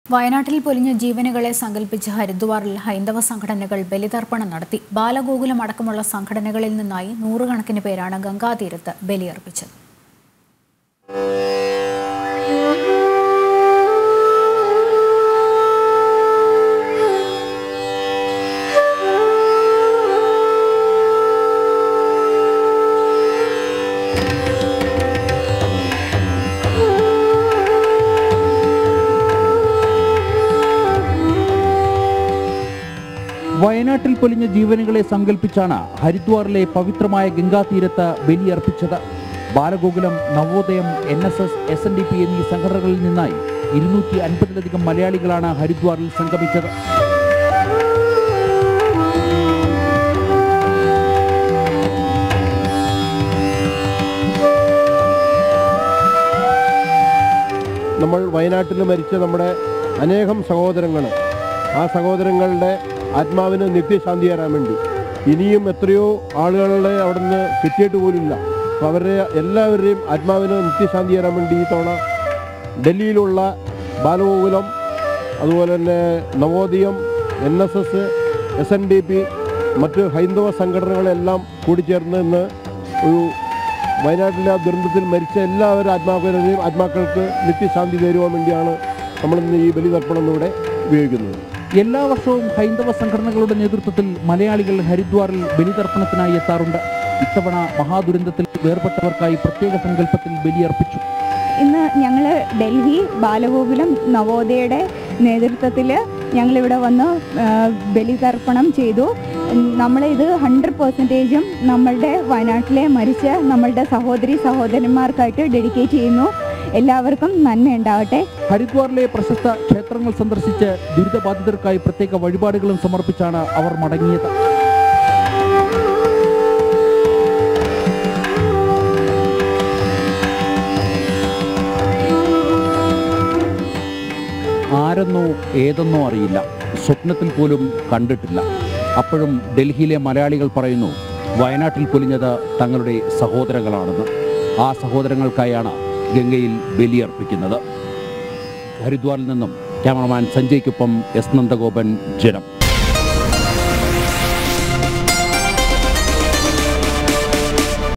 വയനാട്ടിൽ പൊലിഞ്ഞ ജീവനുകളെ സങ്കൽപ്പിച്ച് ഹരിദ്വാറിൽ ഹൈന്ദവ സംഘടനകൾ ബലിതർപ്പണം നടത്തി. ബാലഗോകുലം അടക്കമുള്ള സംഘടനകളിൽ നിന്നായി നൂറുകണക്കിന് പേരാണ് ഗംഗാതീരത്ത് ബലിയർപ്പിച്ചത്. വയനാട്ടിൽ പൊലിഞ്ഞ ജീവനുകളെ സങ്കൽപ്പിച്ചാണ് ഹരിദ്വാറിലെ പവിത്രമായ ഗംഗാതീരത്ത് ബലിയർപ്പിച്ചത്. ബാലഗോകുലം, നവോദയം, NSS, SNDP എന്നീ സംഘടനകളിൽ നിന്നായി 250-ലധികം മലയാളികളാണ് ഹരിദ്വാറിൽ സംഗമിച്ചത്. നമ്മൾ വയനാട്ടിൽ മരിച്ച നമ്മുടെ അനേകം സഹോദരങ്ങൾ, ആ സഹോദരങ്ങളുടെ ആത്മാവിന് നിത്യശാന്തി തരാൻ വേണ്ടി ഇനിയും എത്രയോ ആളുകളുടെ അവിടെ നിന്ന് കിട്ടിയിട്ട് പോലുമില്ല. അപ്പോൾ അവരുടെ എല്ലാവരുടെയും ആത്മാവിന് നിത്യശാന്തി തരാൻ വേണ്ടി ഈ തവണ ഡൽഹിയിലുള്ള ബാലഗോകുലം, അതുപോലെ തന്നെ നവോദയം, NSS, SNDP, മറ്റ് ഹൈന്ദവ സംഘടനകളെല്ലാം കൂടിച്ചേർന്ന് ഇന്ന് ഒരു വയനാട്ടിലെ ദുരന്തത്തിൽ മരിച്ച എല്ലാവരുടെ ആത്മാക്കൾക്ക് നിത്യശാന്തി തരുവാൻ വേണ്ടിയാണ് നമ്മളിന്ന് ഈ ബലിതർപ്പണം ഇവിടെ ഉപയോഗിക്കുന്നത്. എല്ലാ വർഷവും ഹൈന്ദവ സംഘടനകളുടെ നേതൃത്വത്തിൽ മലയാളികൾ ഹരിദ്വാറിൽ ബലിതർപ്പണത്തിനായി എത്താറുണ്ട്. ഇത്തവണ മഹാദുരന്തത്തിൽ വേർപെട്ടവർക്കായി പ്രത്യേക സങ്കല്പത്തിൽ ബലിയർപ്പിച്ചു. ഇന്ന് ഞങ്ങൾ ഡൽഹി ബാലഗോകുലം നവോദയയുടെ നേതൃത്വത്തിൽ ഞങ്ങളിവിടെ വന്ന് ബലിതർപ്പണം ചെയ്തു. നമ്മളിത് 100% നമ്മളുടെ വയനാട്ടിലെ മരിച്ച നമ്മളുടെ സഹോദരന്മാർക്കായിട്ട് ഡെഡിക്കേറ്റ് ചെയ്യുന്നു. എല്ലാവർക്കും നന്മ ഉണ്ടാവട്ടെ. ഹരിദ്വാറിലെ പ്രശസ്ത ക്ഷേത്രങ്ങൾ സന്ദർശിച്ച് ദുരിതബാധിതർക്കായി പ്രത്യേക വഴിപാടുകളും സമർപ്പിച്ചാണ് അവർ മടങ്ങിയത്. ആരെന്നോ ഏതെന്നോ അറിയില്ല, സ്വപ്നത്തിൽ പോലും കണ്ടിട്ടില്ല. അപ്പോഴും ഡൽഹിയിലെ മലയാളികൾ പറയുന്നു വയനാട്ടിൽ പൊലിഞ്ഞത് തങ്ങളുടെ സഹോദരങ്ങളാണെന്ന്. ആ സഹോദരങ്ങൾക്കായാണ് ഗംഗയിൽ ബലിയർപ്പിക്കുന്നത്. ഹരിദ്വാറിൽ നിന്നും ക്യാമറമാൻ സഞ്ജയ്ക്കൊപ്പം S. നന്ദഗോപൻ, ജനം.